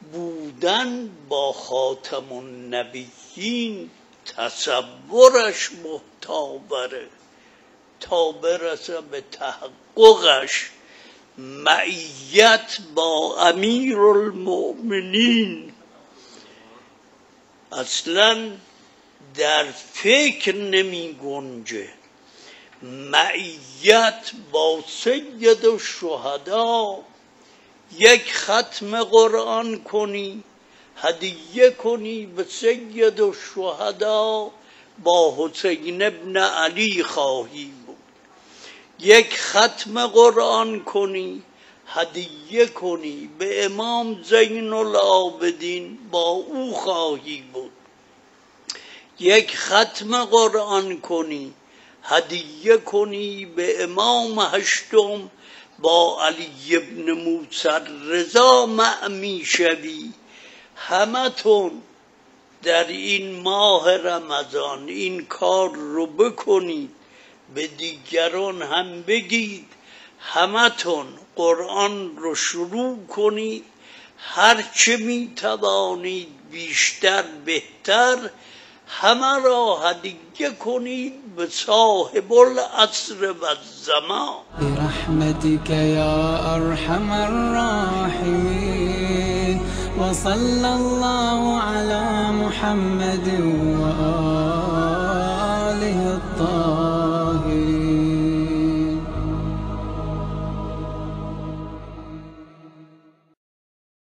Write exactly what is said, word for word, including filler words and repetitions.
بودن با خاتم النبیین تصورش محتاوره، تا برسه به تحققش معیت با امیر المؤمنین. اصلا در فکر نمی گنجه معیت با سید الشهدا. یک ختم قرآن کنی هدیه کنی به سید الشهدا، با حسین ابن علی خواهی بود. یک ختم قرآن کنی هدیه کنی به امام زین العابدین، با او خواهی بود. یک ختم قرآن کنی هدیه کنی به امام هشتم، با علی ابن موسی رضا مع شوی. همتون در این ماه رمضان این کار رو بکنید، به دیگران هم بگید. همتون قرآن رو شروع کنید، هرچه می توانید بیشتر بهتر. همه را هدیه کنید به صاحب العصر و الزمان. برحمتك یا ارحم الراحمین، وصلی الله علی محمد و آله.